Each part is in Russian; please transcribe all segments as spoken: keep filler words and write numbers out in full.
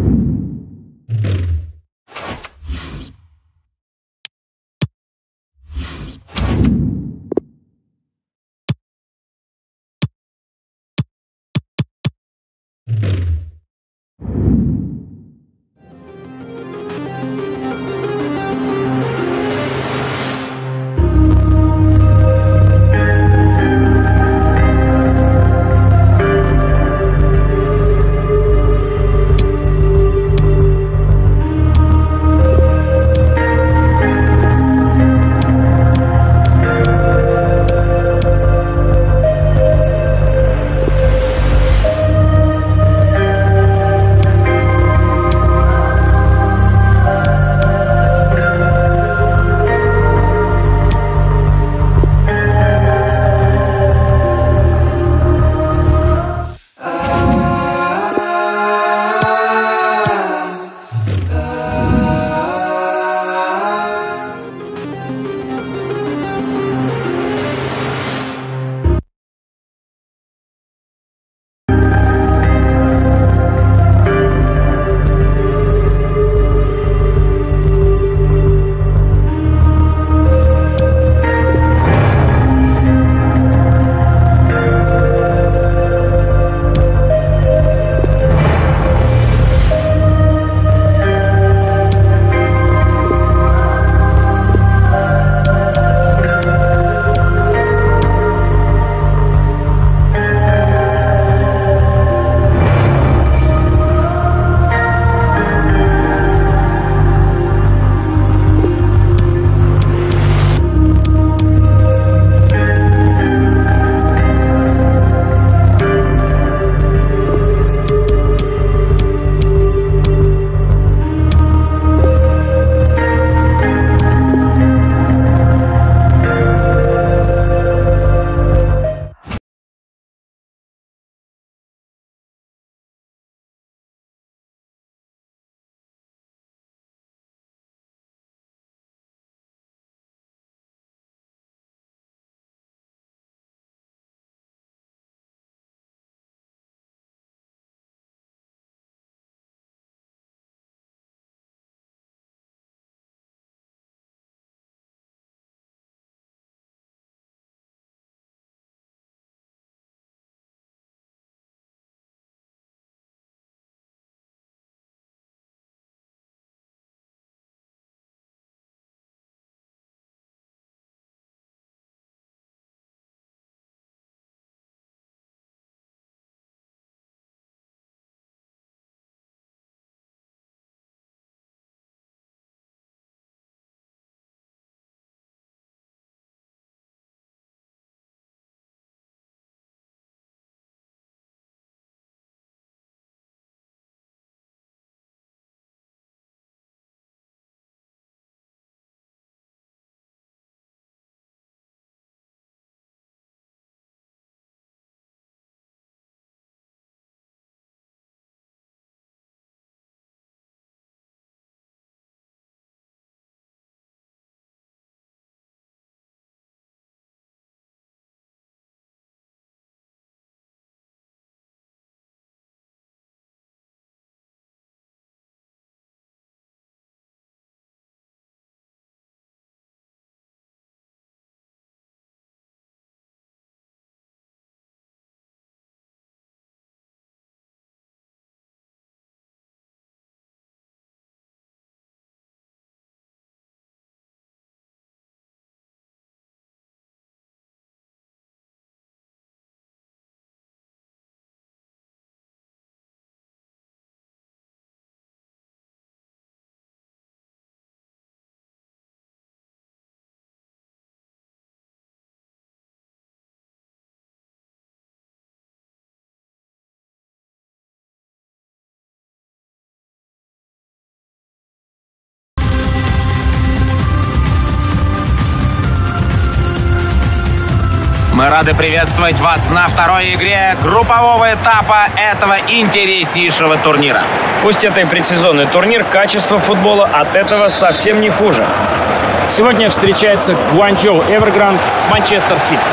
Мы рады приветствовать вас на второй игре группового этапа этого интереснейшего турнира. Пусть это и предсезонный турнир, качество футбола от этого совсем не хуже. Сегодня встречается Гуанчжоу Эвергранд с Манчестер Сити.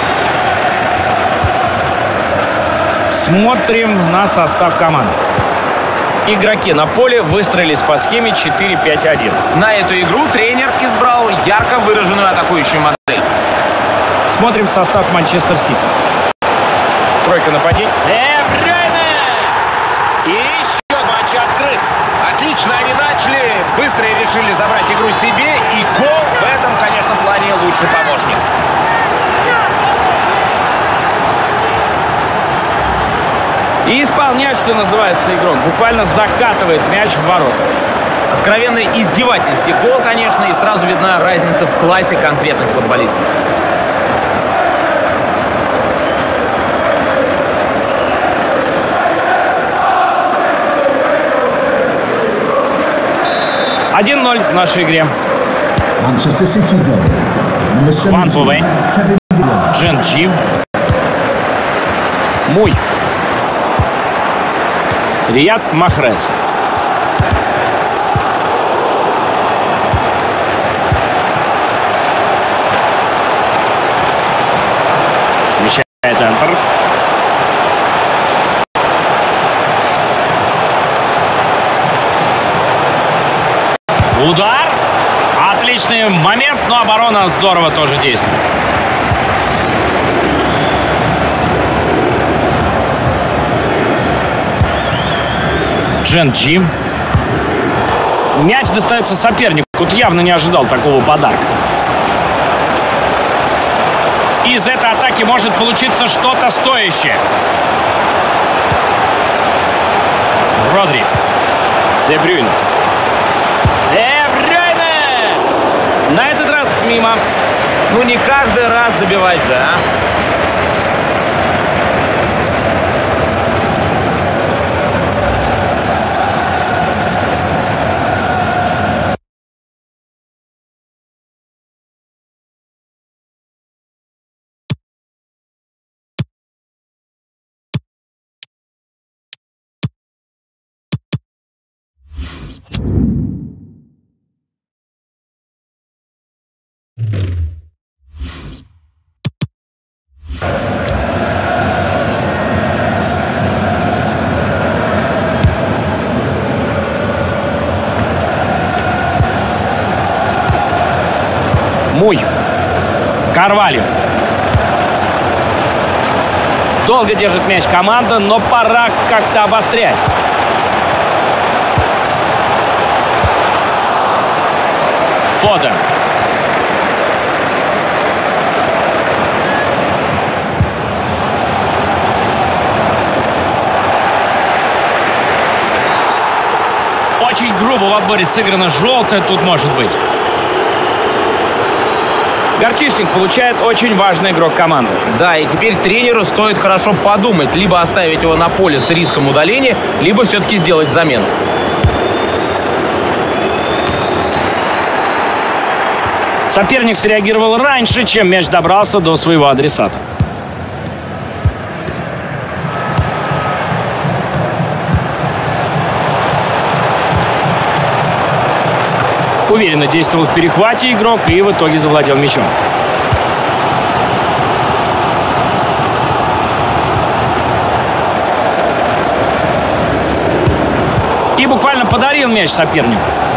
Смотрим на состав команд. Игроки на поле выстроились по схеме четыре пять один. На эту игру тренер избрал ярко выраженную атакующую модель. Смотрим состав Манчестер Сити. Тройка нападений. Де Брюйне! И еще матч открыт. Отлично они начали. Быстро решили забрать игру себе. И гол в этом, конечно, плане лучший помощник. И исполняет, что называется, игрок. Буквально закатывает мяч в ворота. Откровенный издевательский гол, конечно, и сразу видна разница в классе конкретных футболистов. один ноль в нашей игре. Manchester City goal. Ван Бувей. Джен Джи. Муй. Рияд Махрез. Смещает центр. Удар. Отличный момент, но оборона здорово тоже действует. Джен Джи. Мяч достается сопернику. Тут явно не ожидал такого подарка. Из этой атаки может получиться что-то стоящее. Родри. Де Брюйне. Де Брюйне! На этот раз мимо. Ну, не каждый раз забивать, да? Муй. Карвальо. Долго держит мяч команда, но пора как-то обострять. Фоден. Очень грубо в отборе сыграно, желтое тут может быть. Горчичник получает очень важный игрок команды. Да, и теперь тренеру стоит хорошо подумать. Либо оставить его на поле с риском удаления, либо все-таки сделать замену. Соперник среагировал раньше, чем мяч добрался до своего адресата. Уверенно действовал в перехвате игрок и в итоге завладел мячом. И буквально подарил мяч сопернику.